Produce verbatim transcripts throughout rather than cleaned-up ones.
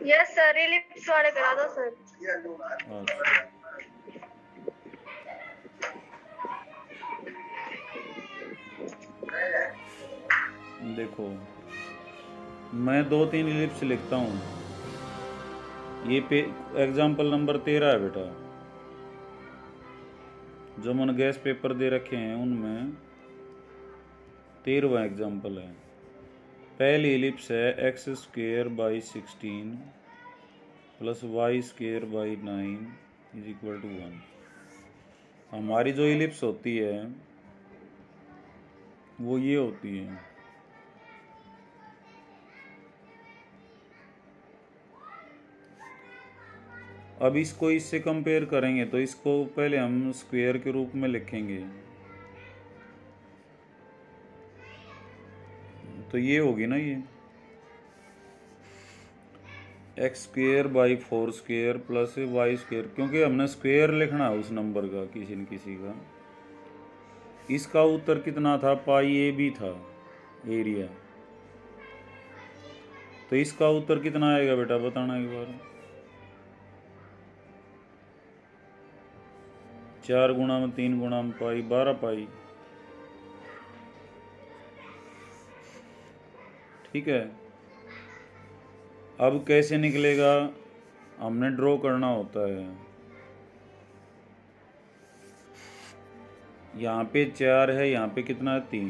Yes sir, ellipse वाले करा दो सर। अच्छा देखो, मैं दो तीन इलिप्स लिखता हूँ। ये पे एग्जाम्पल नंबर तेरह है बेटा, जो मैंने गैस पेपर दे रखे हैं उनमें तेरहवा एग्जाम्पल है। पहली इलिप्स है x square by sixteen plus y square by nine is equal to one. हमारी जो इलिप्स होती है वो ये होती है। अब इसको इससे कंपेयर करेंगे तो इसको पहले हम स्क्वायर के रूप में लिखेंगे, तो ये होगी ना ये x square by four square plus y square, क्योंकि हमने स्क्वेयर लिखना है उस नंबर का किसी न किसी का। इसका उत्तर कितना था, पाई ए बी था एरिया। तो इसका उत्तर कितना आएगा बेटा, बताना एक बार। चार गुणा में तीन गुणा में पाई, बारह पाई। ठीक है, अब कैसे निकलेगा, हमने ड्रॉ करना होता है। यहाँ पे चार है, यहाँ पे कितना है, तीन।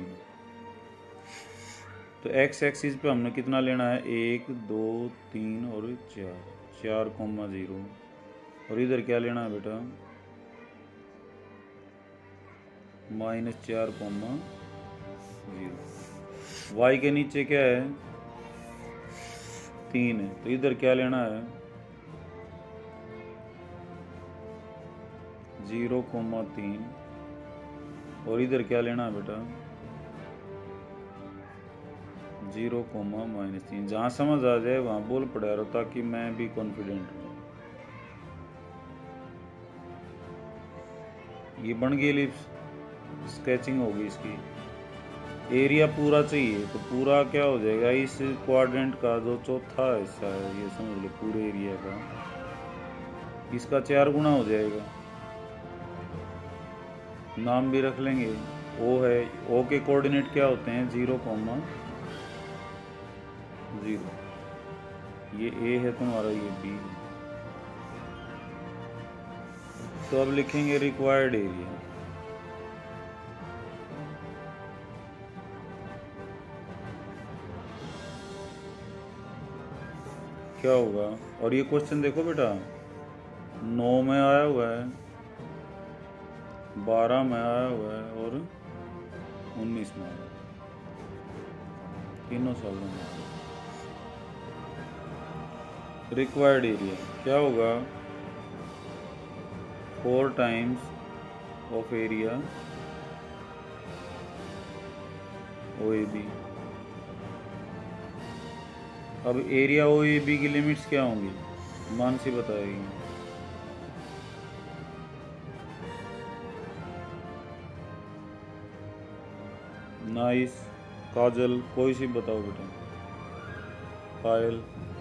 तो एक्स एक्सिस पे हमने कितना लेना है, एक दो तीन और चार, चार कोमा जीरो। और इधर क्या लेना है बेटा, माइनस चार कोमा जीरो। वाई के नीचे क्या है, तीन है, तो इधर क्या लेना है, जीरो कोमा तीन। और इधर क्या लेना है बेटा, जीरो कोमा माइनस तीन। जहाँ समझ आ जाए वहाँ बोल पड़ा रहो, ताकि मैं भी कॉन्फिडेंट हूँ। ये बन गई एलिप्स, स्केचिंग होगी इसकी। एरिया पूरा चाहिए तो पूरा क्या हो जाएगा, इस क्वाड्रेंट का जो चौथा हिस्सा है ये समझ लो पूरे एरिया का, इसका चार गुना हो जाएगा। नाम भी रख लेंगे, ओ है, ओ के कोऑर्डिनेट क्या होते हैं, जीरो कोमा जीरो। ये ए है तुम्हारा, ये बी। तो अब लिखेंगे रिक्वायर्ड एरिया। क्या होगा, और ये क्वेश्चन देखो बेटा, नौ में आया हुआ है, बारह में आया हुआ है और उन्नीस में आया, तीनों सालों में। रिक्वायर्ड एरिया क्या होगा, four times of area O A B. अब एरिया ओ ए बी की लिमिट्स क्या होंगी, मानसी बताएगी। नाइस, काजल, कोई सी बताओ बेटा, पायल।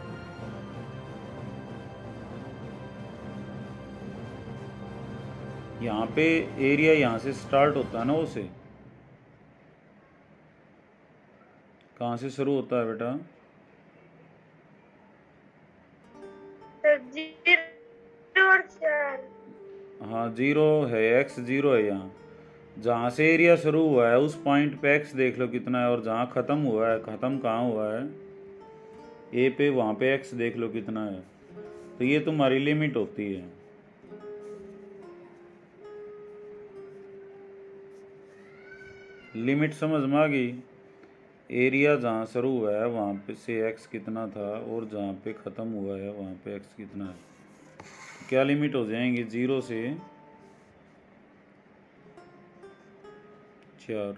यहाँ पे एरिया यहाँ से स्टार्ट होता है ना, उसे कहाँ से शुरू होता है बेटा, जीरो और चार। हाँ जीरो है, एक्स जीरो है। यहाँ जहाँ से एरिया शुरू हुआ है उस पॉइंट पे एक्स देख लो कितना है, और जहाँ ख़त्म हुआ है, ख़त्म कहाँ हुआ है ए पे, वहाँ पे एक्स देख लो कितना है। तो ये तुम्हारी लिमिट होती है। लिमिट समझ में आ गई, एरिया जहाँ शुरू हुआ है वहाँ पे से एक्स कितना था, और जहाँ पे ख़त्म हुआ है वहाँ पे एक्स कितना है। क्या लिमिट हो जाएंगे, जीरो से चार।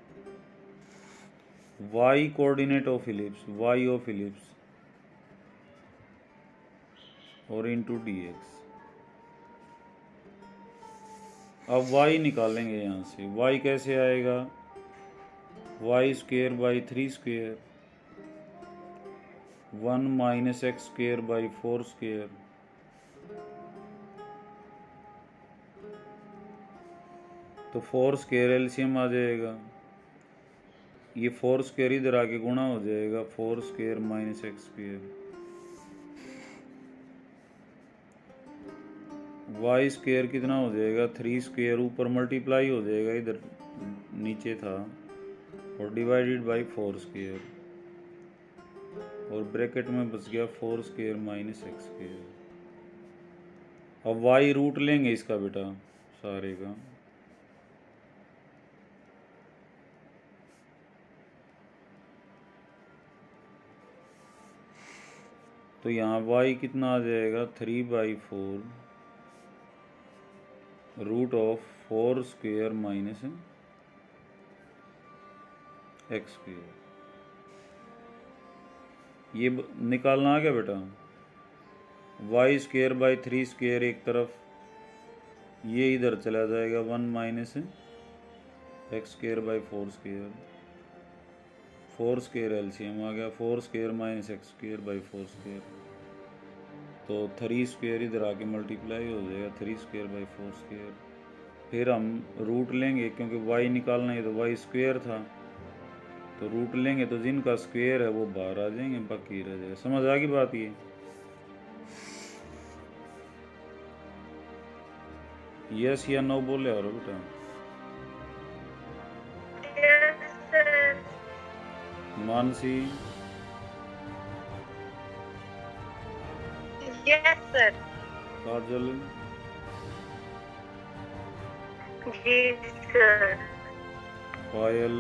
Y coordinate of ellipse, y of ellipse और इंटू डी एक्स। अब वाई निकालेंगे यहाँ से, वाई कैसे आएगा, y square by three square, one minus x square by four square, तो फोर स्क्वेयर एलसीएम आ जाएगा। ये फोर स्क्वेयर इधर आके गुणा हो जाएगा, four square minus x square. Y square कितना हो जाएगा, थ्री स्क्वेयर ऊपर मल्टीप्लाई हो जाएगा, इधर नीचे था, और डिवाइडेड बाई फोर स्क्वेयर, और ब्रैकेट में बच गया four square minus x square. अब वाई रूट लेंगे इसका बेटा सारे का, तो यहाँ वाई कितना आ जाएगा, three by four root of four square minus x square. ये निकालना आ गया बेटा, y square by three square एक तरफ, ये इधर चला जाएगा, one minus x square by four square, four square LCM आ गया, four square minus x square by four square, तो थ्री स्क्वेयर इधर आके मल्टीप्लाई हो जाएगा, three square by four square. फिर हम रूट लेंगे, क्योंकि वाई निकालना है तो वाई स्क्वेयर था, तो रूट लेंगे तो जिनका स्क्वेयर है वो बाहर आ जाएंगे, बाकी रह जाएगा। समझ आ गई बात? ये यस या नो बोले और बेटा? Yes, sir. Mansi, Yes, sir. Kajal, जी सर। पायल,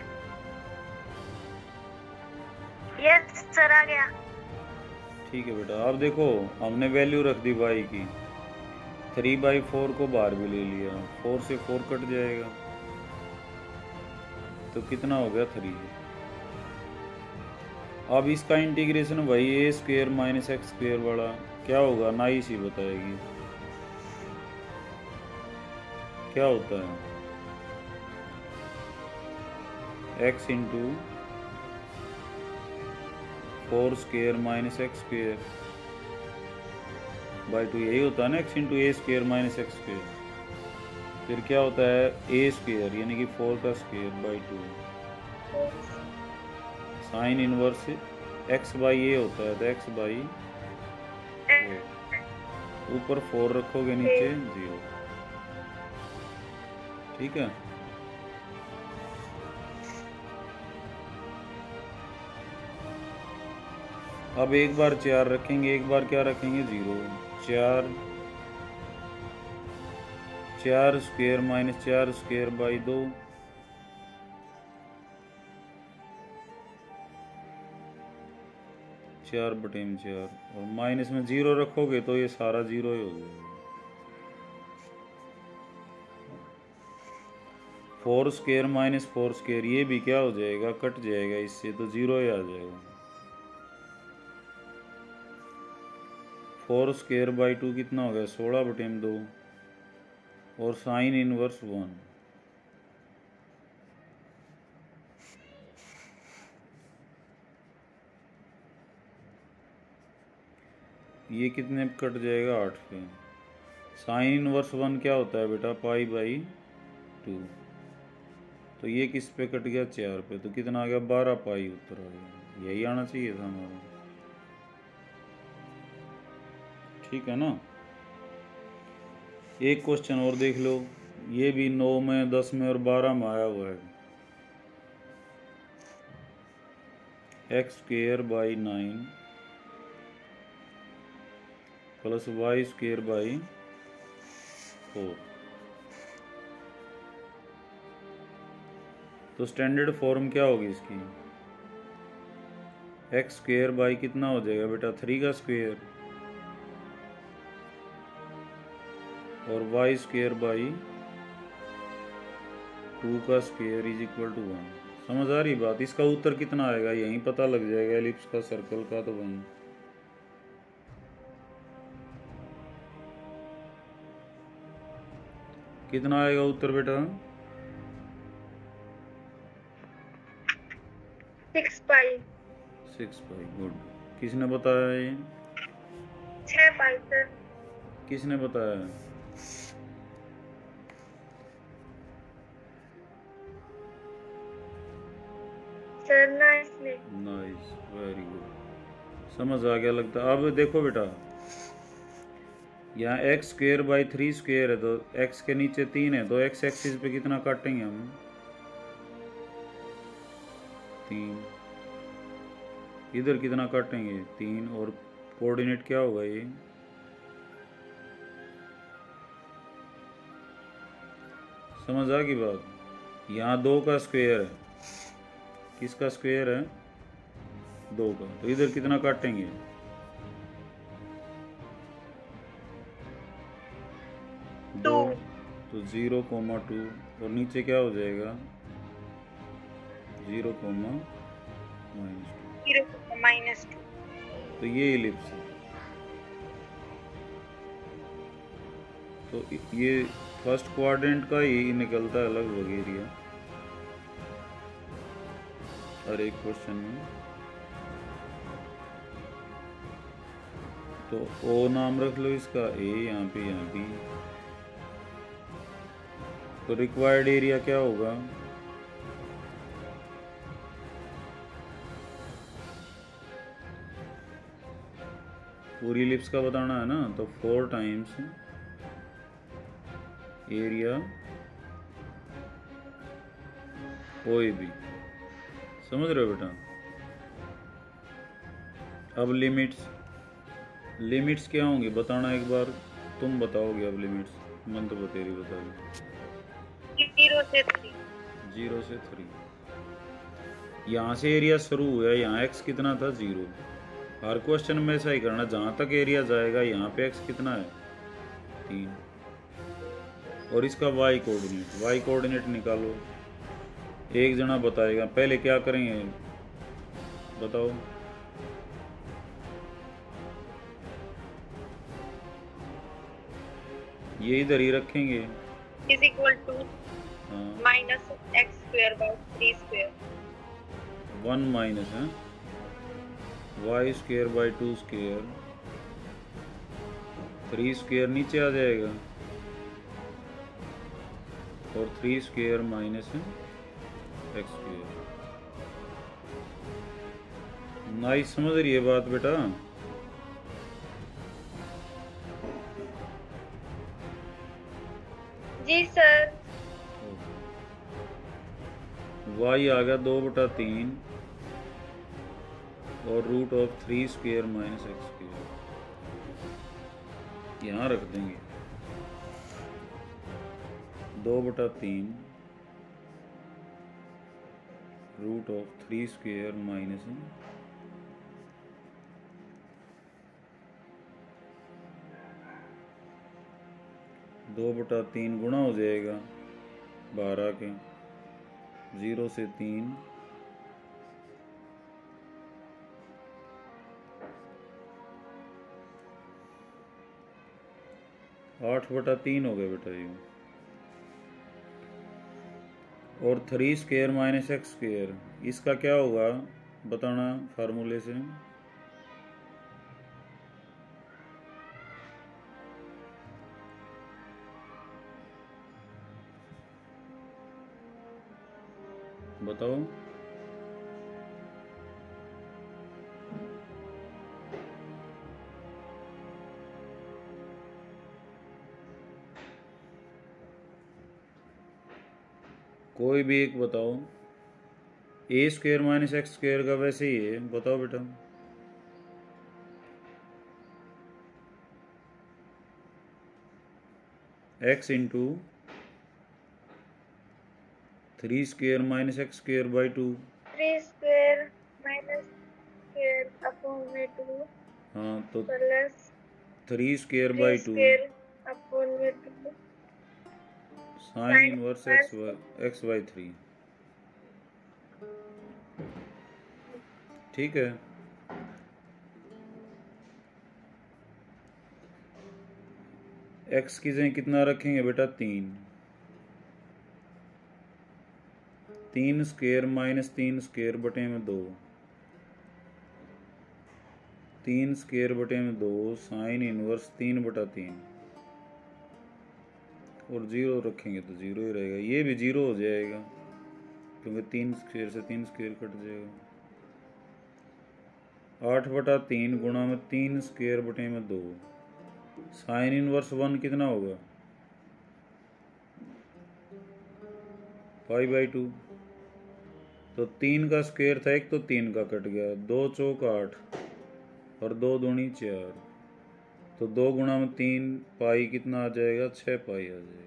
यस सर, आ गया। ठीक है बेटा। अब देखो हमने वैल्यू रख दी वाई की, थ्री बाई फोर को बाहर भी ले लिया, फोर से फोर कट जाएगा, तो कितना हो गया, थ्री। अब इसका इंटीग्रेशन वही a square minus x square वाला क्या होगा, ना इसी बताएगी क्या होता है, x into four square minus x square by two, यही होता है ना, x into a square minus x square. फिर क्या होता है, ए स्क्वेयर यानी कि फोर का square by two, sine inverse x by a होता है, तो एक्स बाई ऊपर फोर रखोगे, नीचे जीरो। ठीक है। अब एक बार चार रखेंगे, एक बार क्या रखेंगे, जीरो। चार चार स्क्वेयर माइनस चार स्क्वेयर बाई दो, चार बटे में चार, और माइनस में जीरो रखोगे तो ये सारा जीरो ही हो जाएगा। Four square minus four square, ये भी क्या हो जाएगा, कट जाएगा इससे, तो जीरो ही आ जाएगा। फोर स्क्वेयर बाई टू कितना हो गया, सोलह बटे में दो, और साइन इनवर्स वन। ये कितने पे कट जाएगा, आठ पे। साइन इनवर्स वन क्या होता है बेटा, पाई बाई टू, तो ये किस पे कट गया, चार पे, तो कितना आ गया, बारह पाई उत्तर आ गया। यही आना चाहिए था हमारा। ठीक है ना। एक क्वेश्चन और देख लो, ये भी नौ में, दस में और बारह में आया हुआ है। X square by nine plus y square by four, तो स्टैंडर्ड फॉर्म क्या होगी इसकी, एक्स स्क्वेयर बाई कितना हो जाएगा बेटा, थ्री का स्क्वेयर, और वाई स्क्वेयर बाई टू का square is equal to one. समझ आ रही बात? इसका उत्तर कितना आएगा यहीं पता लग जाएगा, एलिप्स का, सर्कल का, तो वहीं। कितना आएगा उत्तर बेटा, six pi. Six pi. Good. किसने बताया ये? छह पाई सर। किसने बताया? सर नाइस ने। नाइस, वेरी गुड, समझ आ गया लगता है। अब देखो बेटा, यहाँ x square by three square है, तो एक्स के नीचे तीन है, तो एक्स एक्सिस पे कितना काटेंगे हम? तीन। इधर कितना काटेंगे? तीन। और कोऑर्डिनेट क्या होगा ये? समझ आ गई बात? यहाँ दो का स्क्वायर है, किसका स्क्वायर है? दो का, तो इधर कितना काटेंगे? दो। तो जीरो कोमा टू, और नीचे क्या हो जाएगा? Zero comma minus two. Zero comma minus two. तो ये इलिप्स है। तो ये फर्स्ट क्वाड्रेंट का ही निकलता है लगभग एरिया हर एक क्वेश्चन में। तो ओ नाम रख लो इसका, ए यहाँ पे, यहाँ बी। तो रिक्वायर्ड एरिया क्या होगा? पूरी इलिप्स का बताना है ना, तो four times area O A B. समझ रहे हो बेटा? अब लिमिट्स, लिमिट्स क्या होंगी बताना एक बार, तुम बताओगे अब लिमिट्स, मन तो बतेरी बताओगे। जीरो से थ्री। जीरो से थ्री। यहाँ से एरिया शुरू हुआ है, यहाँ एक्स कितना था? जीरो। हर क्वेश्चन में ऐसा ही करना, जहाँ तक एरिया जाएगा यहाँ पे एक्स कितना है? तीन। और इसका वाई कोऑर्डिनेट, वाई कोऑर्डिनेट निकालो। एक जना बताएगा, पहले क्या करेंगे बताओ? ये इधर ही रखेंगे, is equal to minus x square by three square. One minus है y square by two square, three square नीचे आ जाएगा, और थ्री स्क्वायर माइनस है एक्स स्क्वायर। नाइस, समझ रही है बात बेटा? जी सर। वाई आ गया दो बटा तीन और root of three square minus x square, यहाँ रख देंगे। दो बटा तीन root of three square minus दो बटा तीन गुणा हो जाएगा बारह के, जीरो से तीन, आठ बटा तीन हो गया बेटा ये। और three square minus x square, इसका क्या होगा बताना फार्मूले से? बताओ। कोई भी एक बताओ। A square minus x square का वैसे ही है, बताओ बेटा। X into three square minus x square by two. Three square minus square upon में टू। हाँ, तो plus three square by two square upon में two sine inverse x x by three. ठीक है। एक्स की जगह कितना रखेंगे बेटा? तीन। तीन स्क्वायर माइनस तीन स्क्वायर बटे में दो, तीन स्क्वायर बटे में दो साइन इनवर्स तीन बटा तीन, और जीरो रखेंगे तो जीरो ही रहेगा, ये भी जीरो हो जाएगा क्योंकि तीन स्क्वायर से तीन स्क्वायर कट जाएगा। आठ बटा तीन गुणा में तीन स्क्वायर बटे में दो, साइन इनवर्स वन कितना होगा, पाई बाई टू। तो तीन का स्क्वायर था एक, तो तीन का कट गया, दो चौक आठ और दो दूनी चार, तो दो गुणा में तीन, पाई कितना आ जाएगा, छः पाई आ जाएगा।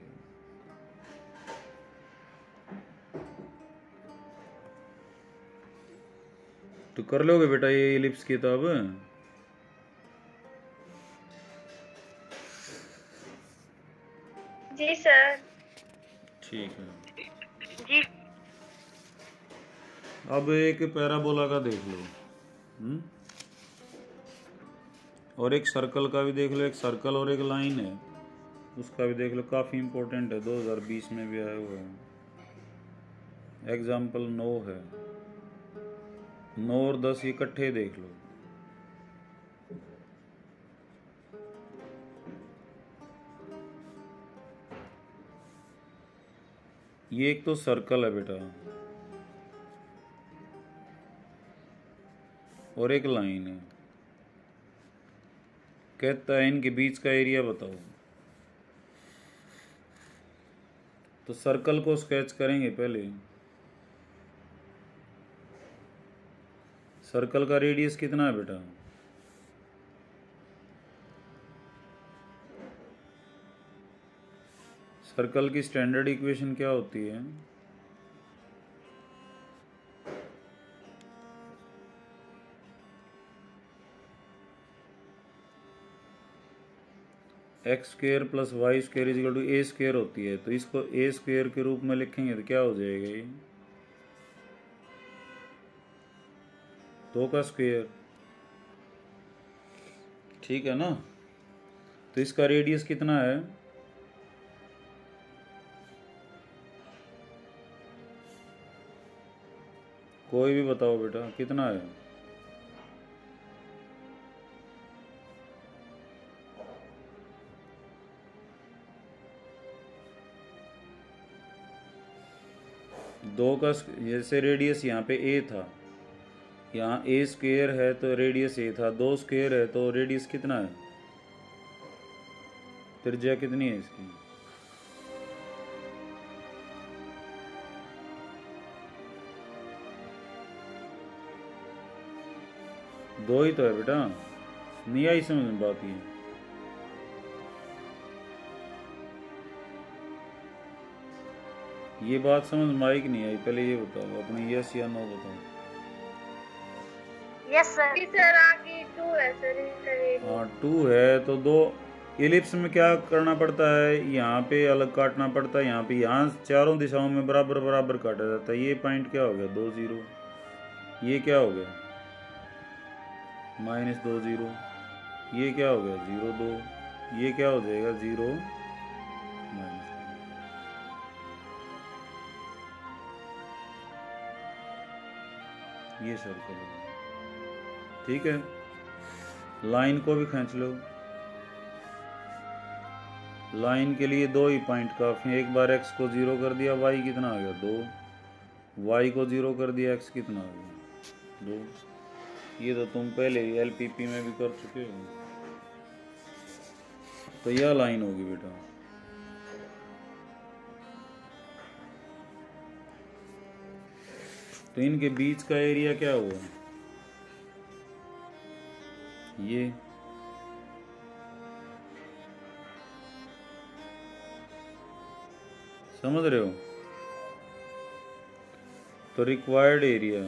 तो कर लोगे बेटा ये इलिप्स किताब? जी सर। ठीक है जी। अब एक पैराबोला का देख लो, हुँ? और एक सर्कल का भी देख लो, एक सर्कल और एक लाइन है उसका भी देख लो, काफ़ी इम्पोर्टेंट है, दो हज़ार बीस में भी आया हुआ है। एग्जाम्पल नौ है, नौ और दस इकट्ठे देख लो। ये एक तो सर्कल है बेटा और एक लाइन है, कहता है इनके बीच का एरिया बताओ। तो सर्कल को स्केच करेंगे पहले। सर्कल का रेडियस कितना है बेटा? सर्कल की स्टैंडर्ड इक्वेशन क्या होती है? X square plus y square is equal to a square होती है। तो इसको ए स्क्वेयर के रूप में लिखेंगे तो क्या हो जाएगा, ये दो का स्क्वेयर, ठीक है ना। तो इसका रेडियस कितना है? कोई भी बताओ बेटा कितना है? दो का, जैसे रेडियस यहाँ पे ए था, यहाँ ए स्क्वेयर है तो रेडियस ए था, दो स्क्वेयर है तो रेडियस कितना है, त्रिज्या कितनी है इसकी? दो ही तो है बेटा, नहीं आई समझ में बात? ये ये बात समझ में आई कि नहीं आई? पहले ये बताओ अपने, यस या नो बताओ। Yes sir. सर आगे टू है सर। हाँ टू है तो दो इलिप्स में क्या करना पड़ता है, यहाँ पे अलग काटना पड़ता है, यहाँ पे, यहाँ चारों दिशाओं में बराबर बराबर काटा जाता है। ये पॉइंट क्या हो गया, दो जीरो, ये क्या हो गया माइनस दो जीरो, ये क्या हो गया जीरो दो, ये क्या हो जाएगा जीरो माइनस। ये सर्कल है, ठीक है। लाइन को भी खींच लो, लाइन के लिए दो ही पॉइंट काफी है। एक बार x को जीरो कर दिया, y कितना आ गया दो, y को जीरो कर दिया, x कितना आ गया दो। ये तो तुम पहले एल पी पी में भी कर चुके हो। तो यह लाइन होगी बेटा, तो इनके बीच का एरिया क्या हुआ, ये समझ रहे हो? तो रिक्वायर्ड एरिया,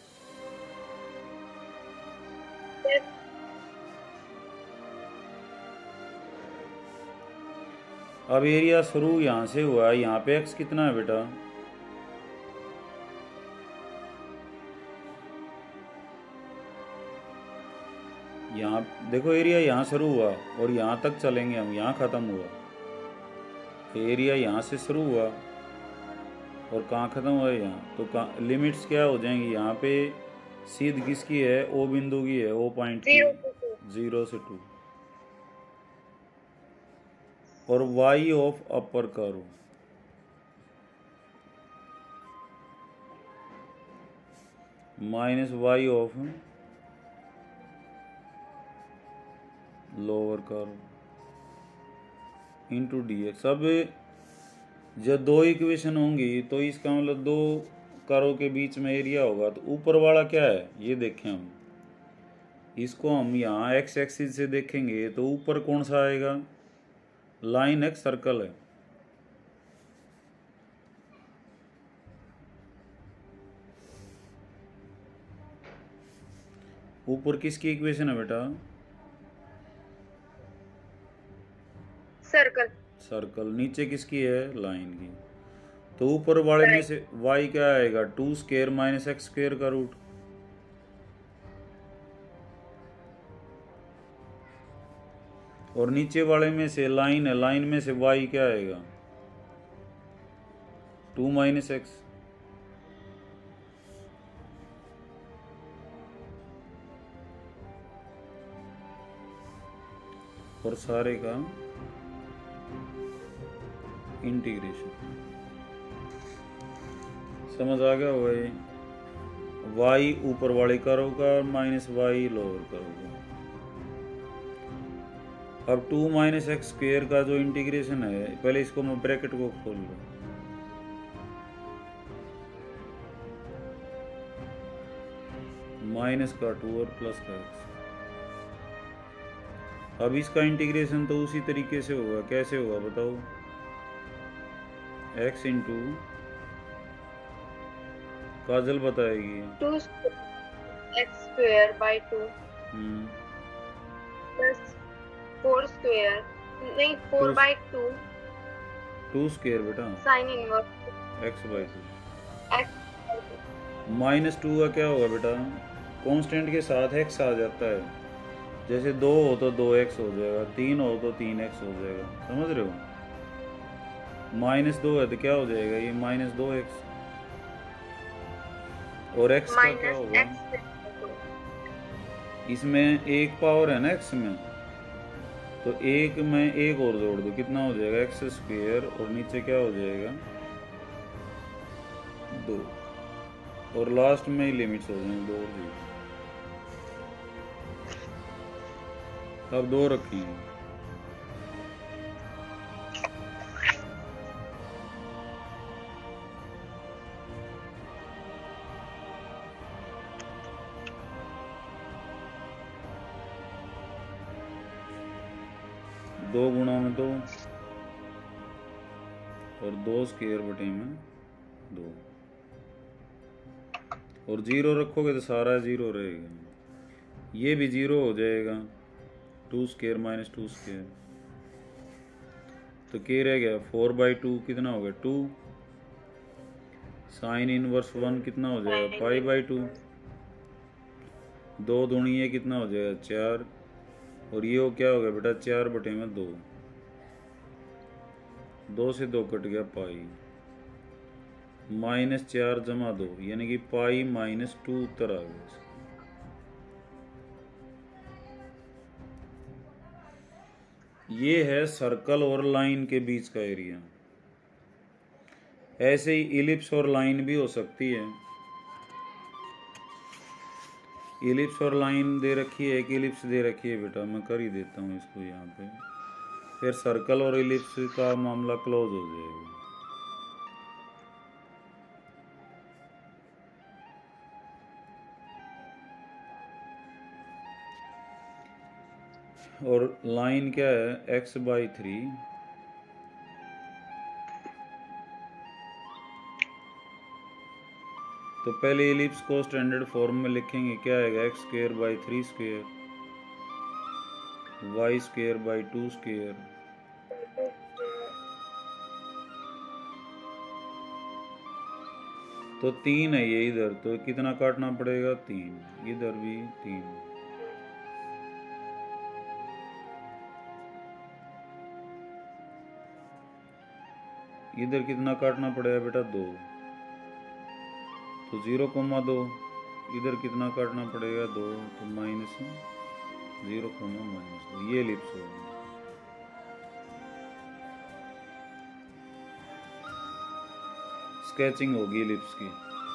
अब एरिया शुरू यहां से हुआ है, यहाँ पे x कितना है बेटा, यहाँ देखो एरिया यहाँ शुरू हुआ और यहाँ तक चलेंगे हम, यहाँ खत्म हुआ। एरिया यहाँ से शुरू हुआ और कहाँ खत्म हुआ है, यहाँ। तो लिमिट्स क्या हो जाएंगी, यहाँ पे सीध किसकी है, ओ बिंदु की है, ओ पॉइंट की। जीरो से टू, और y of upper curve minus y of lower curve into d x. अब जब दो इक्वेशन होंगी तो इसका मतलब दो कर्व के बीच में एरिया होगा, तो ऊपर वाला क्या है ये देखें हम। इसको हम यहाँ एक्स एक्सिस से देखेंगे तो ऊपर कौन सा आएगा, लाइन एक सर्कल है। ऊपर किसकी इक्वेशन है बेटा, सर्कल। सर्कल। नीचे किसकी है, लाइन की। तो ऊपर वाले में से y क्या आएगा, two square minus x square का रूट। और नीचे वाले में से लाइन है, लाइन में से y क्या आएगा, टू माइनस एक्स। और सारे का इंटीग्रेशन। समझ आ गया भाई, y ऊपर वाले कर्व का और माइनस वाई लोअर कर्व का। अब टू माइनस एक्स स्क्वेयर का जो इंटीग्रेशन है, पहले इसको मैं ब्रैकेट को खोल लूं, माइनस का टू और प्लस का एक्स। अब इसका इंटीग्रेशन तो उसी तरीके से होगा, कैसे होगा बताओ, x इंटू काजल बताएगी, two x square by two plus four square, नहीं four by two, two square बेटा sine inverse x by two. X minus two का क्या होगा बेटा, कांस्टेंट के साथ x आ जाता है। जैसे दो हो तो दो एक्स हो जाएगा, तीन हो तो तीन एक्स हो जाएगा, समझ रहे हो। माइनस दो है तो क्या हो जाएगा, ये माइनस दो एक्स। और x का क्या होगा, इसमें एक पावर है ना x में, तो एक में एक और जोड़ दो, कितना हो जाएगा, एक्स स्क्वायर, और नीचे क्या हो जाएगा, दो। और लास्ट में ही लिमिट्स हो जाएंगे, दो जी। अब दो रखेंगे, दो गुणा में दो और दो स्क्वायर बटे में दो, और जीरो रखोगे तो सारा जीरो रहेगा, ये भी जीरो हो जाएगा, two square minus two square. तो क्या रह गया, फोर बाई टू कितना हो गया, टू। साइन इनवर्स वन कितना हो जाएगा, पाई बाई टू। दो दूनी है कितना हो जाएगा, चार। और ये हो क्या हो गया बेटा, चार बटे में दो, दो से दो कट गया पाई, माइनस चार जमा दो, यानी कि पाई माइनस टू उत्तर आ गया। ये है सर्कल और लाइन के बीच का एरिया। ऐसे ही इलिप्स और लाइन भी हो सकती है। इलिप्स और लाइन दे रखी है, एक इलिप्स दे रखी है बेटा, मैं कर ही देता हूँ इसको यहाँ पे, फिर सर्कल और इलिप्स का मामला क्लोज हो जाएगा। और लाइन क्या है, एक्स बाई थ्री, तो पहले इलिप्स को स्टैंडर्ड फॉर्म में लिखेंगे, क्या आएगा, x square by three square, y square by two square, तो तीन है ये इधर, तो कितना काटना पड़ेगा, तीन, इधर भी तीन। इधर कितना काटना पड़ेगा बेटा, दो, तो जीरो कोमा दो। इधर कितना काटना पड़ेगा, दो, तो माइनस जीरो कॉमा माइनस दो, ये एलिप्स होगा। स्केचिंग होगी एलिप्स की।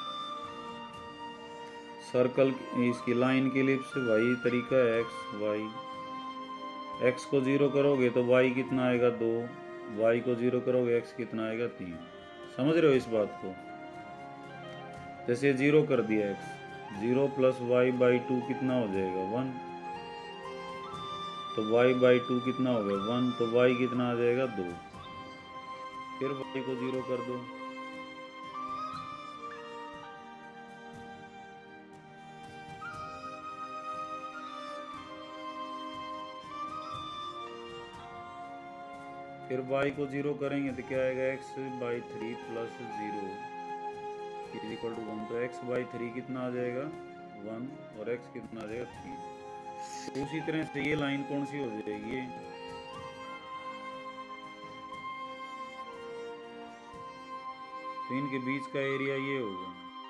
सर्कल इसकी लाइन की एलिप्स वही तरीका है, एक्स वाई। एक्स को जीरो करोगे तो वाई कितना आएगा दो, वाई को जीरो करोगे एक्स कितना आएगा तीन। समझ रहे हो इस बात को? जैसे जीरो कर दिया x, zero plus y by two कितना हो जाएगा वन, तो वाई बाई टू कितना हो गया वन, तो वाई कितना आ जाएगा दो। फिर वाई को जीरो कर दो, फिर y को जीरो करेंगे तो क्या आएगा x by three plus zero is equal to one. तो x बाई थ्री कितना आ जाएगा वन और x कितना आ जाएगा थ्री। तो उसी तरह से ये लाइन कौन सी हो जाएगी, तो इनके बीच का एरिया ये होगा।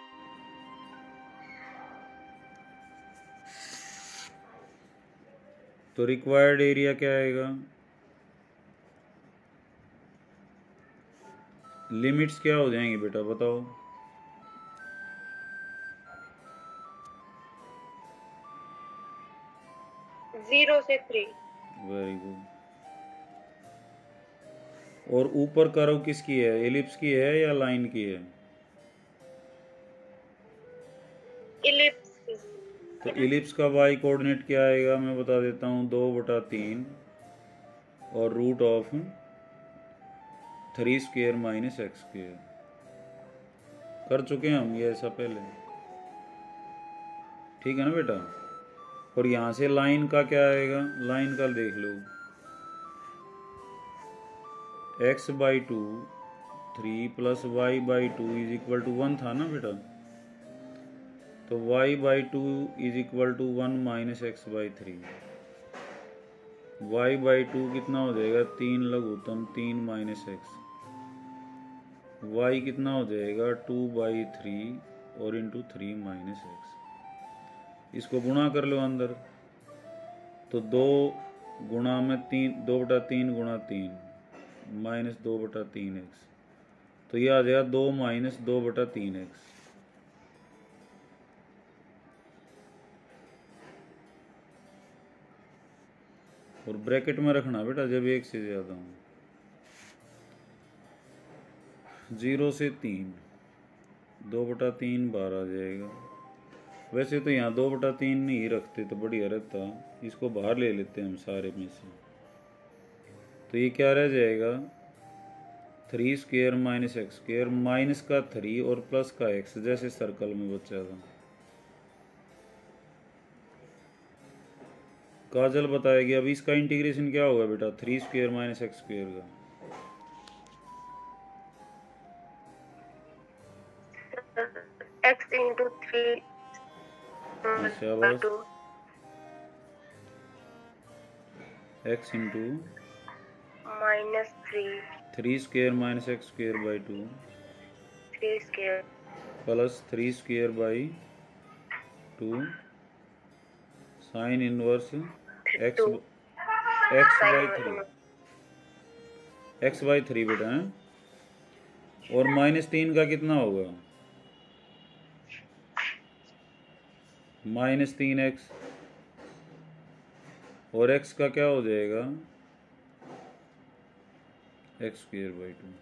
तो रिक्वायर्ड एरिया क्या आएगा, लिमिट्स क्या हो जाएंगी बेटा बताओ? जीरो से थ्री। Very good. और ऊपर कर्व किसकी है, एलिप्स की है या लाइन की है? इलिप्स। तो इलिप्स का वाई कोऑर्डिनेट क्या आएगा, मैं बता देता हूँ, दो बटा तीन और root of three square minus x square. कर चुके हैं हम ये ऐसा पहले, ठीक है ना बेटा? और यहाँ से लाइन का क्या आएगा, लाइन का देख लो, x by two three plus y by two is equal to one था ना बेटा? तो y by two is equal to one minus x by three. Y by two कितना हो जाएगा, तीन लघुत्तम तीन माइनस एक्स। वाई कितना हो जाएगा टू बाई थ्री और इंटू थ्री माइनस एक्स। इसको गुणा कर लो अंदर, तो दो गुणा में तीन, दो बटा तीन गुणा तीन माइनस दो बटा तीन एक्स, तो ये आ जाएगा दो माइनस दो बटा तीन एक्स। और ब्रैकेट में रखना बेटा जब एक से ज्यादा हो। जीरो से तीन, दो बटा तीन बार आ जाएगा। वैसे तो यहाँ दो बटा तीन नहीं रखते तो बढ़िया रहता, इसको बाहर ले लेते हैं हम सारे में से। तो ये क्या रह जाएगा, three square minus x square, minus का थ्री और प्लस का एक्स, जैसे सर्कल में बचा था। काजल बताएगी। अब इसका इंटीग्रेशन क्या होगा बेटा, three square minus x square का? X into three x into minus three, three square minus x square by two three square plus three square by two sine inverse x x by three, x by three बेटा है। और minus तीन का कितना होगा, minus तीन x, और x का क्या हो जाएगा, एक्स स्क्वेयर बाई टू।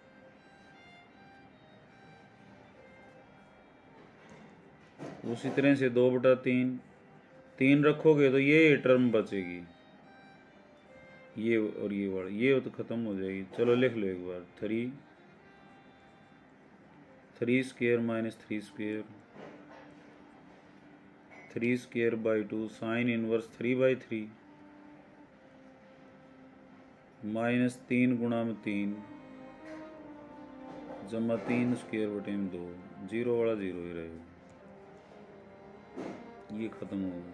उसी तरह से दो बटा तीन, तीन रखोगे तो ये टर्म बचेगी, ये और ये वाला, ये तो खत्म हो जाएगी। चलो लिख लो एक बार, three three square minus three square, three square by two sine inverse three by three minus तीन गुणा में तीन जमा तीन स्क्वेयर बटे में दो, जीरो वाला जीरो ही रहेगा, ये खत्म होगा।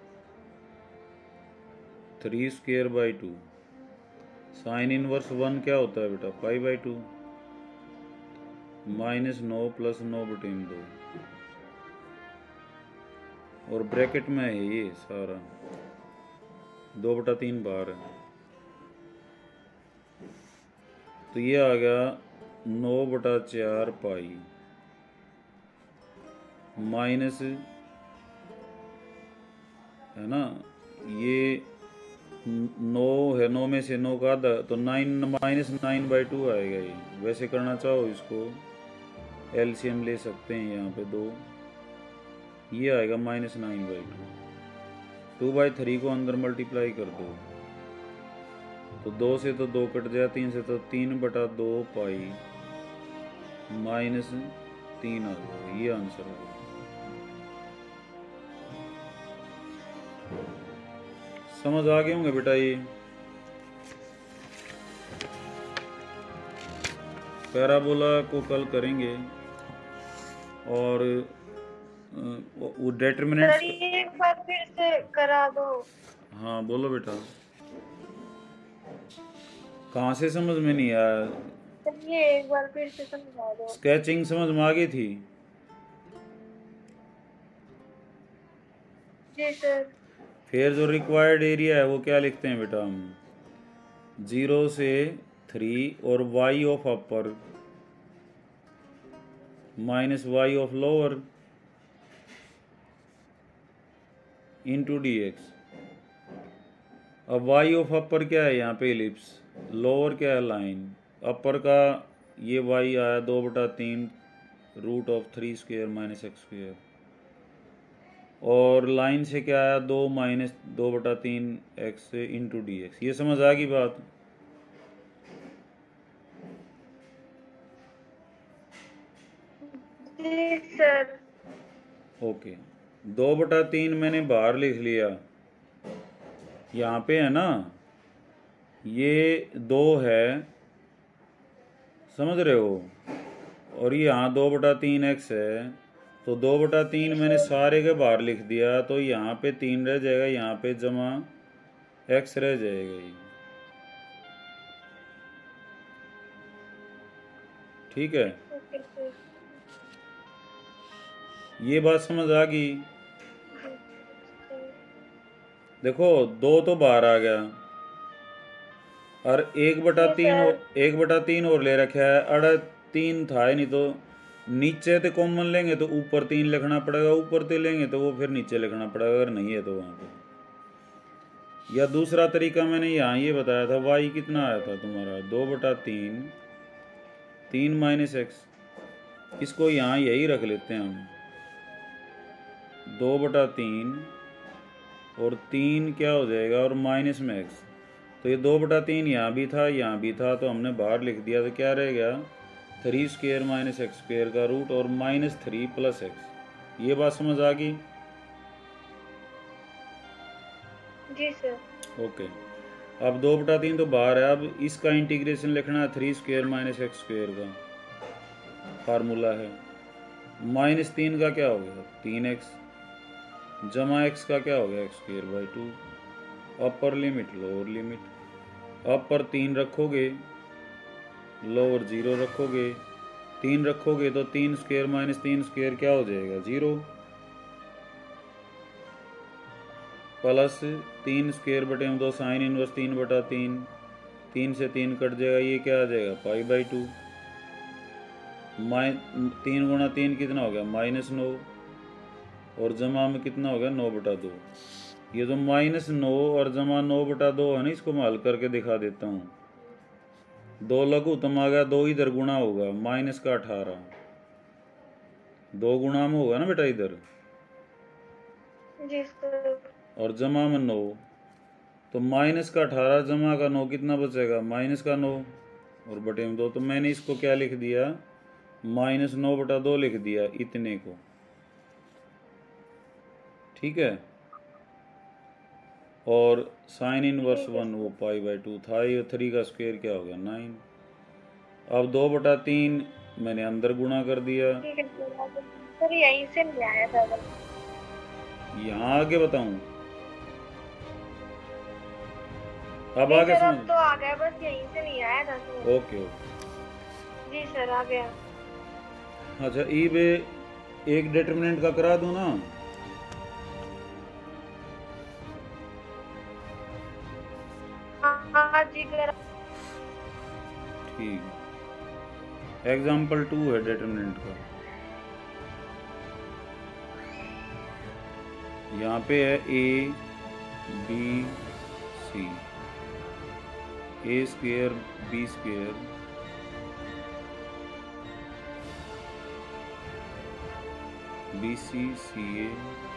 Three square by two sine inverse one क्या होता है बेटा, पाई बाई टू माइनस नौ प्लस नौ बटे में दो, और ब्रैकेट में है ये सारा। दो बटा तीन बाहर है, तो ये आ गया नौ बटा चार पाई माइनस, है ना, ये नौ है, नौ में से नौ का आधा तो nine minus nine by two आएगा। ये वैसे करना चाहो इसको एलसीएम ले सकते हैं यहाँ पे दो, ये आएगा minus nine by two. Two by three को अंदर मल्टीप्लाई कर दो तो दो से तो दो कट जाए, तीन से तो तीन बटा दो पाई माइनस तीन आ गया, ये आंसर है। समझ आ गए होंगे बेटा। ये पैराबोला को कल करेंगे और वो डिटरमिनेंट्स एक बार फिर से करा दो। हाँ बोलो बेटा, कहाँ से समझ में नहीं आया? चलिए एक बार फिर से समझा दो। स्केचिंग समझ में आ गई थी? जी सर। फिर जो रिक्वायर्ड एरिया है वो क्या लिखते हैं बेटा हम? जीरो से थ्री और y of upper minus y of lower into d x. अब वाई ऑफ अपर क्या है यहाँ पे? एलिप्स। लोअर क्या है? लाइन। अपर का ये वाई आया दो बटा तीन root of three square minus x square, और लाइन से क्या आया? दो माइनस दो बटा तीन एक्स से इंटू डी एक्स। ये समझ आ गई बात? जी सर। ओके, दो बटा तीन मैंने बाहर लिख लिया, यहाँ पे है ना, ये दो है, समझ रहे हो, और ये यहाँ दो बटा तीन एक्स है, तो दो बटा तीन मैंने सारे के बाहर लिख दिया, तो यहाँ पे तीन रह जाएगा, यहाँ पे जमा एक्स रह जाएगा। ये ठीक है? ये बात समझ आ गई? देखो दो तो बाहर आ गया और एक बटा तीन और एक बटा तीन और ले रखा है। अड़ा तीन था ही नहीं, तो नीचे तो कॉमन लेंगे तो ऊपर तीन लिखना पड़ेगा, ऊपर तो लेंगे तो वो फिर नीचे लिखना पड़ेगा, अगर नहीं है तो वहाँ पे। या दूसरा तरीका मैंने यहाँ ये बताया था, वाई कितना आया था तुम्हारा? दो बटा तीन तीन माइनस एक्स, इसको यहाँ यही रख लेते हैं हम, दो बटा तीन और तीन क्या हो जाएगा और माइनस में एक्स। तो ये दो बटा तीन यहाँ भी था, यहाँ भी था, तो हमने बाहर लिख दिया, तो क्या रह गया? Three square minus x square का रूट और माइनस थ्री प्लस एक्स। ये बात समझ आ गई? जी सर। ओके, अब दो बटा तीन तो बाहर है, अब इसका इंटीग्रेशन लिखना है, three square minus x square का फार्मूला है, माइनस तीन का क्या हो गया? तीन एक्स जमा एक्स का क्या हो गया? X square by two. Upper limit lower limit, upper तीन रखोगे लोअर जीरो रखोगे, तीन रखोगे तो तीन स्क्वेयर माइनस तीन स्क्वेयर क्या हो जाएगा? जीरो, प्लस तीन स्क्वेयर बटे में दो साइन इनवर्स तीन बटा तीन, तीन से तीन कट जाएगा, ये क्या आ जाएगा? पाई बाई टू। माइ तीन गुणा तीन कितना हो गया? माइनस नौ, और जमा में कितना हो गया? नौ बटा दो। ये जो माइनस नौ और जमा नौ बटा दो है ना, इसको मैं हल करके दिखा देता हूँ। दो लघुत्तम आ गया, दो इधर गुणा होगा, माइनस का अठारह, दो गुणा में होगा ना बेटा इधर, जी सर, और जमा में नौ, तो माइनस का अठारह जमा का नौ कितना बचेगा? माइनस का नौ, और बटे में दो, तो मैंने इसको क्या लिख दिया? माइनस नौ बटा दो लिख दिया इतने को। ठीक है? और साइन इनवर्स वन वो पाई बाई टू था, ये थ्री का स्क्वायर क्या हो गया? नाइन। अब दो बटा तीन मैंने अंदर गुणा कर दिया। सर यहीं से ले आया था, यहाँ आगे बताऊं? अब नहीं आगे सर, समझ? अब तो आ गया, बस यहीं से नहीं आया था सर। ओके ओके, जी सर आ गया। अच्छा ई बे एक डिटरमिनेंट का करा दूं ना? फिगर। ठीक, एग्जाम्पल टू है डिटरमिनेंट का। यहाँ पे है a b c, a square b square b c c a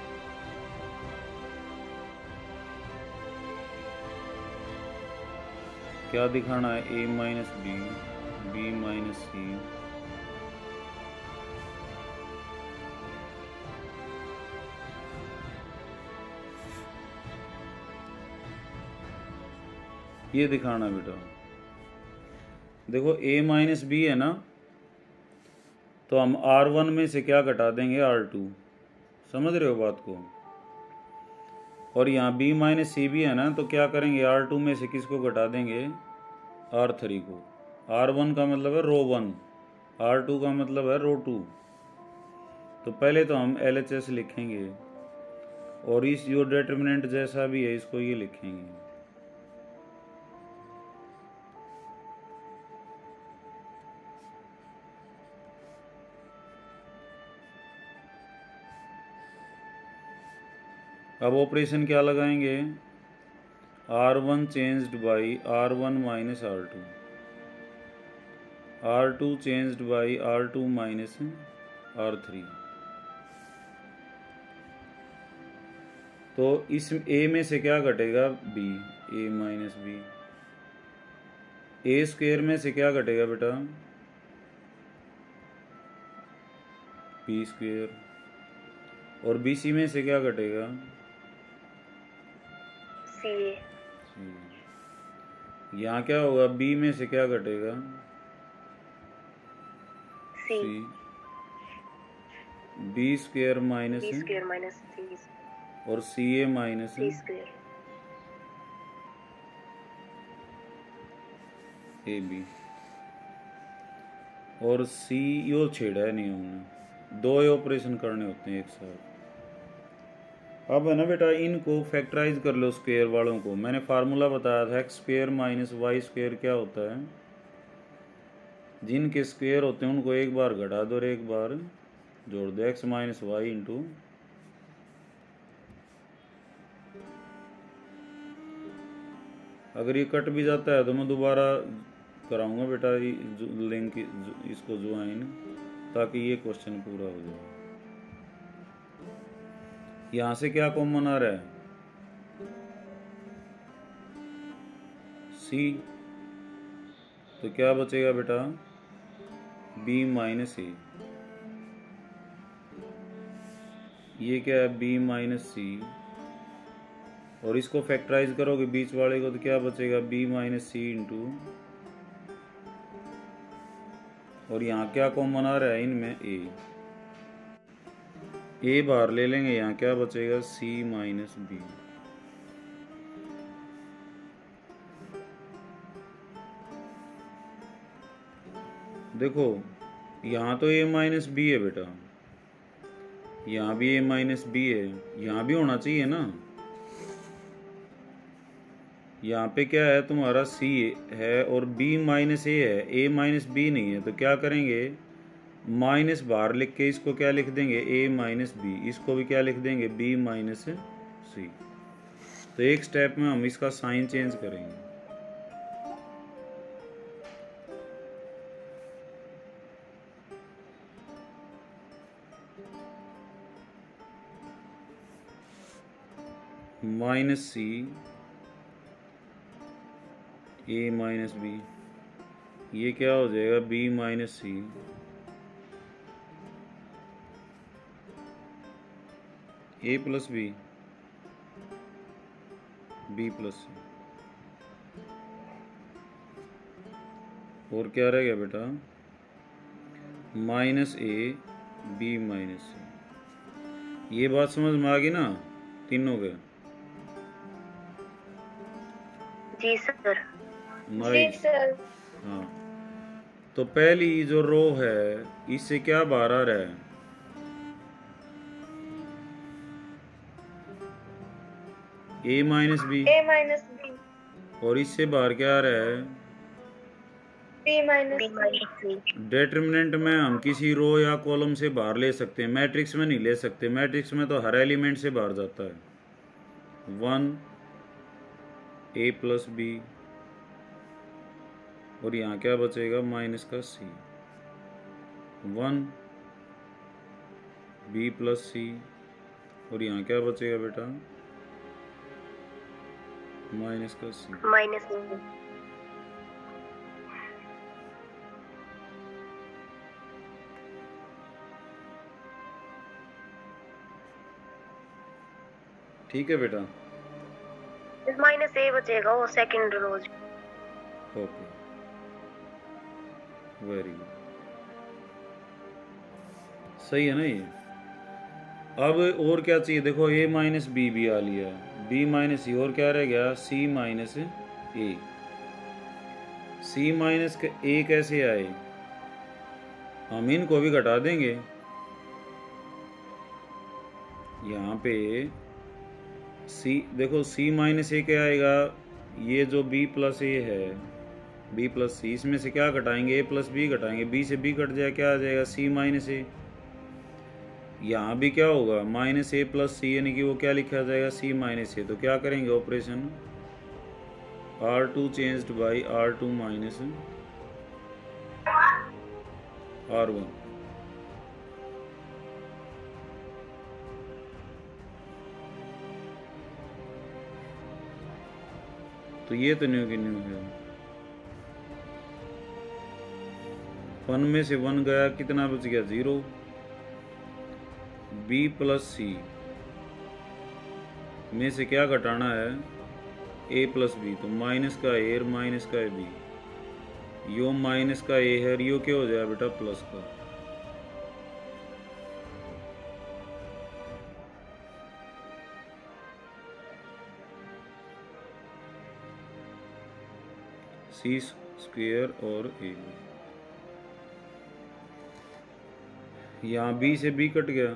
क्या दिखाना है, a minus b b minus c, ये दिखाना बेटा। देखो ए माइनस बी है ना, तो हम आर वन में से क्या घटा देंगे, आर टू। समझ रहे हो बात को। और यहाँ बी माइनस सी भी है ना, तो क्या करेंगे, आर टू में से किसको घटा देंगे, आर थ्री को। आर वन का मतलब है रो वन, आर टू का मतलब है रो टू। तो पहले तो हम एल एच एस लिखेंगे, और इस जो डिटरमिनेंट जैसा भी है इसको ये लिखेंगे। अब ऑपरेशन क्या लगाएंगे, r one changed by r one minus r two, r two changed by r two minus r three. तो इस ए में से क्या घटेगा, b, a minus b. A square में से क्या घटेगा बेटा, बी स्क्वेयर। और बी सी में से क्या घटेगा, सी। यहाँ क्या होगा, बी में से क्या घटेगा, c. B square minus b square minus c और c a minus c square a b. और सी यो छेड़ा है नहीं हमने, दो ऑपरेशन करने होते हैं एक साथ। अब है ना बेटा, इनको फैक्टराइज कर लो स्क्वायर वालों को। मैंने फार्मूला बताया था, x square minus y square क्या होता है, जिनके स्क्वायर होते हैं उनको एक बार घटा दो और एक बार जोड़ दो, एक्स माइनस वाई इंटू अगर ये कट भी जाता है तो मैं दोबारा कराऊंगा बेटा लिंक इसको ज्वाइन, ताकि ये क्वेश्चन पूरा हो जाए। यहां से क्या कॉमन आ रहा है, सी, तो क्या बचेगा बेटा, बी माइनस ए। ये क्या है, बी माइनस सी, और इसको फैक्टराइज करोगे बीच वाले को तो क्या बचेगा, बी माइनस सी इंटू, और यहाँ क्या कॉमन आ रहा है इनमें, ए, ए बाहर ले लेंगे, यहाँ क्या बचेगा, सी माइनस बी। देखो यहाँ तो ए माइनस बी है बेटा, यहाँ भी ए माइनस बी है, यहाँ भी होना चाहिए ना। यहाँ पे क्या है तुम्हारा, सी है और बी माइनस ए है, ए माइनस बी नहीं है। तो क्या करेंगे, माइनस बाहर लिख के इसको क्या लिख देंगे, ए माइनस बी। इसको भी क्या लिख देंगे, बी माइनस सी। तो एक स्टेप में हम इसका साइन चेंज करेंगे। Minus c a minus b, ये क्या हो जाएगा, b minus c, a plus b, b plus सी। और क्या रह गया बेटा, minus a b minus c. ये बात समझ में आ गई ना तीनों के, जी सर। नाइस। हाँ, तो पहली जो रो है इससे क्या बाहर आ रहा है, a minus b, a minus b. और इससे बाहर क्या आ रहा है? बी माइनस सी। डिटर्मिनेंट में हम किसी रो या कॉलम से बाहर ले सकते हैं, मैट्रिक्स में नहीं ले सकते। मैट्रिक्स में तो हर एलिमेंट से बाहर जाता है। वन ए प्लस बी, और यहाँ क्या बचेगा? माइनस का सी। वन बी प्लस सी, और यहाँ क्या बचेगा बेटा? माइनस का सी। माइनस सी। ठीक है बेटा, माइनस ए बचेगा, वो second rows. Okay, very good, सही है ना ये। अब और क्या चाहिए? देखो ए माइनस बी भी आ लिया, बी माइनस सी, और क्या रह गया? सी माइनस ए। सी माइनस ए कैसे आए? हम इनको भी घटा देंगे। यहाँ पे सी, देखो सी माइनस ए क्या आएगा? ये जो बी प्लस ए है, बी प्लस सी, इसमें से क्या घटाएंगे? ए प्लस बी घटाएंगे। बी से बी कट जाए, क्या आ जाएगा? C minus a. यहाँ भी क्या होगा? माइनस ए प्लस सी, यानी कि वो क्या लिखा जाएगा? C minus a. तो क्या करेंगे operation? R two changed by r two minus r one. तो ये तो न्यू की न्यू है। वन में से वन गया, कितना बच गया? जीरो। बी प्लस सी में से क्या घटाना है? A plus b. तो माइनस का ए और माइनस का बी, यो माइनस का ए है, यो क्या हो जाएगा बेटा? प्लस का। सी स्क्वेयर और ए बी। यहाँ बी से बी कट गया,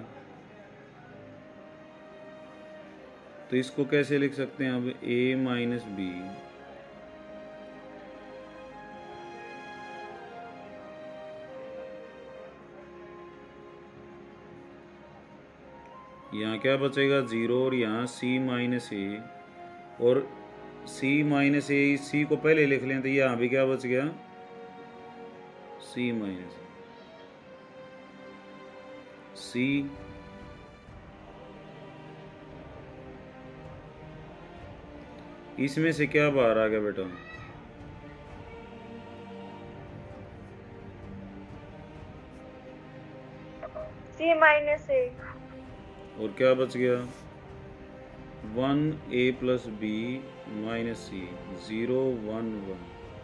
तो इसको कैसे लिख सकते हैं अब? A minus b. यहाँ क्या बचेगा? जीरो, और यहाँ सी माइनस ए, और सी माइनस ए, सी को पहले लिख लें तो यहाँ भी क्या बच गया? C minus c. इसमें से क्या बाहर आ गया बेटा? C minus a. और क्या बच गया? One a plus b minus c, zero one one.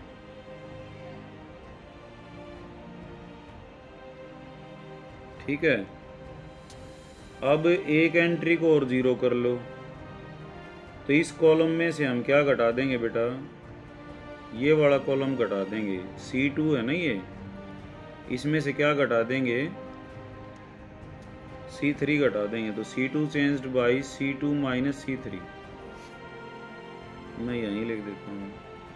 ठीक है, अब एक एंट्री को और जीरो कर लो, तो इस कॉलम में से हम क्या घटा देंगे बेटा? ये वाला कॉलम घटा देंगे, सी टू है ना ये, इसमें से क्या घटा देंगे? सी थ्री घटा देंगे। तो c two changed by c two minus c three. मैं यहीं लिख देता हूँ।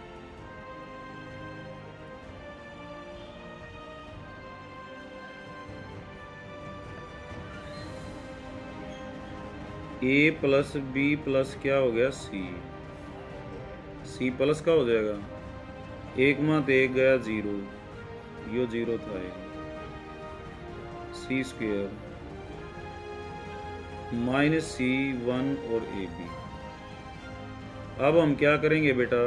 ए प्लस बी प्लस क्या हो गया? सी। सी प्लस का हो जाएगा, एक मात एक गया जीरो, यो जीरो था एक, c square minus c one और ए बी। अब हम क्या करेंगे बेटा?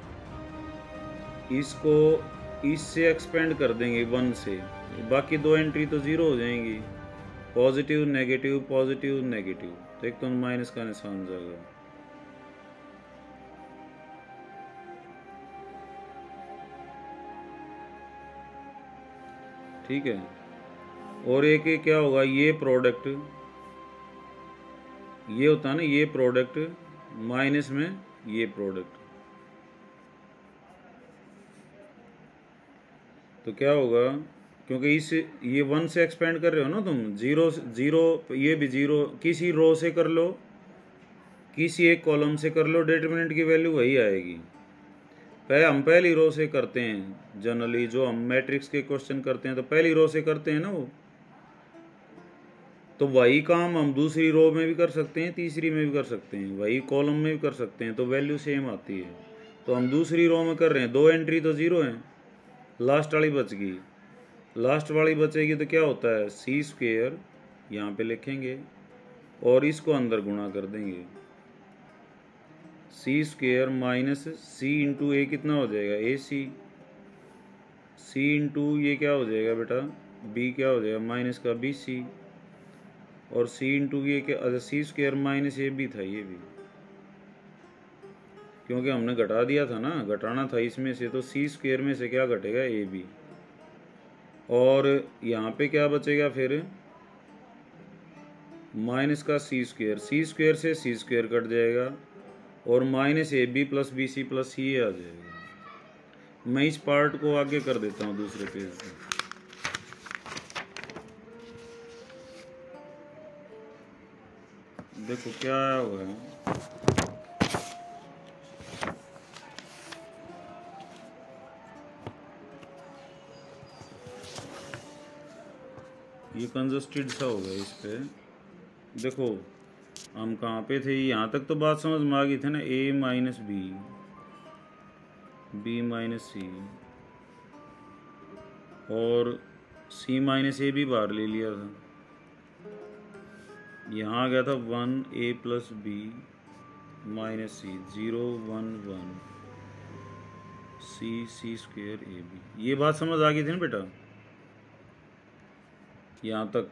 इसको इससे एक्सपेंड कर देंगे वन से, बाकी दो एंट्री तो जीरो हो जाएंगी। पॉजिटिव नेगेटिव पॉजिटिव नेगेटिव, तो एक तो माइनस का निशान जाएगा। ठीक है, और एक क्या होगा? ये प्रोडक्ट, ये होता है ना ये प्रोडक्ट माइनस में ये प्रोडक्ट, तो क्या होगा? क्योंकि इस ये वन से एक्सपेंड कर रहे हो ना तुम, जीरो जीरो, ये भी जीरो, किसी रो से कर लो किसी एक कॉलम से कर लो, डिटरमिनेंट की वैल्यू वही आएगी। पहले हम पहली रो से करते हैं जनरली, जो हम मैट्रिक्स के क्वेश्चन करते हैं तो पहली रो से करते हैं ना वो, तो वही काम हम दूसरी रो में भी कर सकते हैं, तीसरी में भी कर सकते हैं, वही कॉलम में भी कर सकते हैं, तो वैल्यू सेम आती है। तो हम दूसरी रो में कर रहे हैं, दो एंट्री तो जीरो है, लास्ट वाली बच गई, लास्ट वाली बचेगी तो क्या होता है सी स्क्वेयर यहाँ पे लिखेंगे और इसको अंदर गुणा कर देंगे, c square minus c into a कितना हो जाएगा ए सी, सी इंटू ये क्या हो जाएगा बेटा बी क्या हो जाएगा माइनस का बी सी, और सी इंटू ये क्या, अच्छा c square minus a b था ये भी, क्योंकि हमने घटा दिया था ना, घटाना था इसमें से, तो सी स्क्वेयर में से क्या घटेगा ए बी, और यहाँ पे क्या बचेगा फिर माइनस का सी स्क्वेयर, सी स्क्वेयर से सी स्क्वेयर कट जाएगा और minus a b plus b c plus c आ जाएगा। मैं इस पार्ट को आगे कर देता हूँ दूसरे पेज पे। देखो क्या हुआ है, ये कंजस्टेड सा हो गया इस पे। देखो हम कहाँ पे थे, यहाँ तक तो बात समझ में आ गई थी ना, a minus b, b minus c, और सी माइनस ए भी बाहर ले लिया था, यहाँ आ गया था one a plus b minus c, zero one one c c square a b. ये बात समझ आ गई थी ना बेटा यहाँ तक?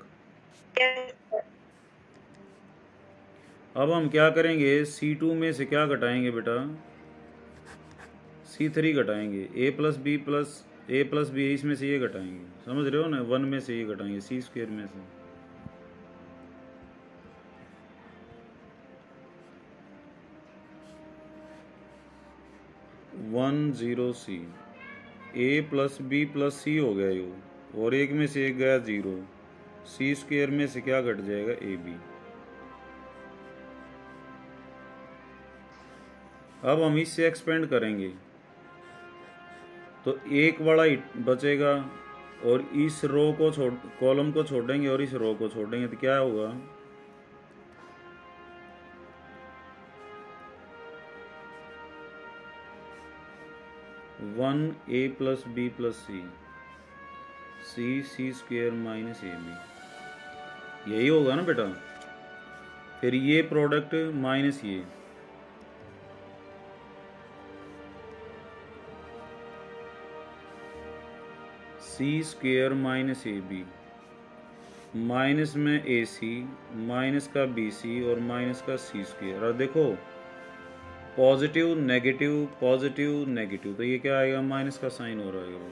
अब हम क्या करेंगे, सी टू में से क्या घटाएंगे बेटा, सी थ्री घटाएंगे, a plus b plus a plus b इसमें से ये घटाएंगे, समझ रहे हो ना, वन में से ये घटाएंगे सी स्क्वेयर में से, one zero c, a plus b plus c हो गया यो, और एक में से एक गया जीरो, सी स्क्वेयर में से क्या घट जाएगा ए बी। अब हम इससे एक्सपेंड करेंगे तो एक वाला बचेगा और इस रो को छोड़ कॉलम को छोड़ेंगे और इस रो को छोड़ेंगे तो क्या होगा, one a plus b plus c, c c square minus a b, यही होगा ना बेटा। फिर ये प्रोडक्ट माइनस ये, c square minus a b, minus में ए सी, माइनस का बी सी और माइनस का सी स्क्वेयर, और देखो पॉजिटिव नेगेटिव पॉजिटिव नेगेटिव, तो ये क्या आएगा माइनस का साइन हो रहा है।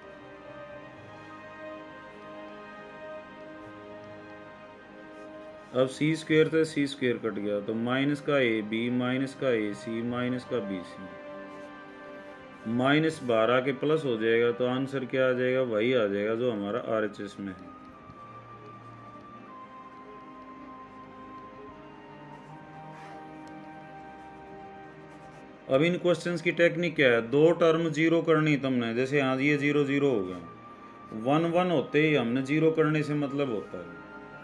अब सी स्क्वेयर से सी स्क्वेयर कट गया तो माइनस का ए बी माइनस का ए सी माइनस का बी सी, माइनस बारह के प्लस हो जाएगा तो आंसर क्या आ जाएगा, वही आ जाएगा जो हमारा आर एच एस में है। अब इन क्वेश्चंस की टेक्निक क्या है, दो टर्म जीरो करनी तुमने, जैसे यहाँ ये जीरो जीरो हो गया, वन वन होते ही हमने जीरो करने से मतलब होता है।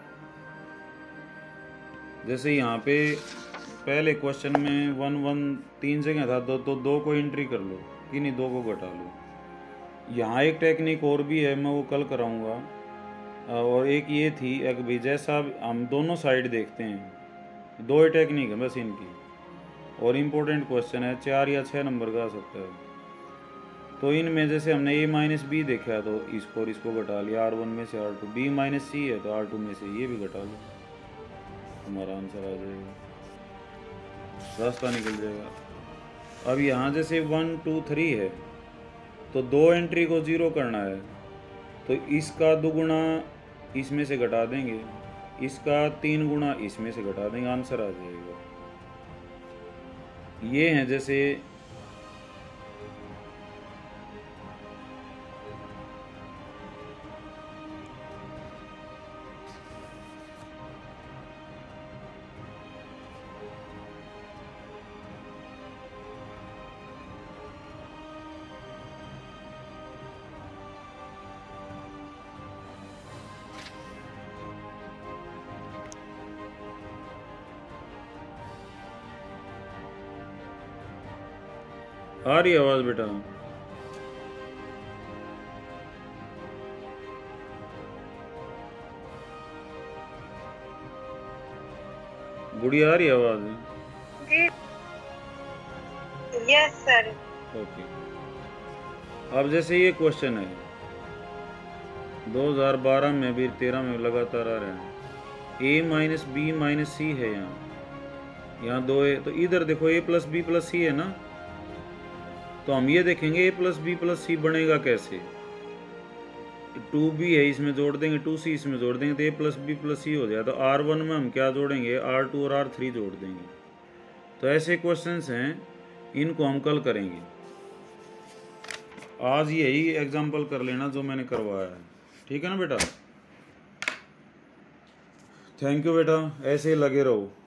जैसे यहाँ पे पहले क्वेश्चन में वन वन तीन जगह था, दो तो दो को एंट्री कर लो कि नहीं, दो को घटा लो। यहाँ एक टेक्निक और भी है, मैं वो कल कराऊंगा, और एक ये थी एक भी, जैसा हम दोनों साइड देखते हैं, दो ही टेक्निक है बस इनकी, और इम्पोर्टेंट क्वेश्चन है, चार या छः नंबर का आ सकता है। तो इनमें जैसे हमने ए माइनस बी देखा तो इसको और इसको घटा लिया, आर वन में से r two, b minus c है तो आर टू में से ये भी घटा लो, हमारा आंसर आ जाएगा, रास्ता निकल जाएगा। अब यहाँ जैसे वन टू थ्री है तो दो एंट्री को जीरो करना है, तो इसका दुगुना इसमें से घटा देंगे, इसका तीन गुना इसमें से घटा देंगे, आंसर आ जाएगा। ये हैं जैसे आ रही है आवाज बेटा? गुड़िया आ रही है आवाज? जी यस सर। ओके, अब जैसे ये क्वेश्चन है दो हज़ार बारह में भी तेरह में लगातार आ रहा है, a minus b minus c है यहाँ, यहाँ दो ए, तो इधर देखो a plus b plus c है ना, तो हम ये देखेंगे a plus b plus c बनेगा कैसे। टू बी है इसमें जोड़ देंगे, टू सी इसमें जोड़ देंगे तो a plus b plus c हो जाए। तो आर वन में हम क्या जोड़ेंगे, आर टू और आर थ्री जोड़ देंगे। तो ऐसे क्वेश्चंस हैं, इनको हम कल करेंगे। आज यही एग्जाम्पल कर लेना जो मैंने करवाया है, ठीक है ना बेटा? थैंक यू बेटा, ऐसे ही लगे रहो।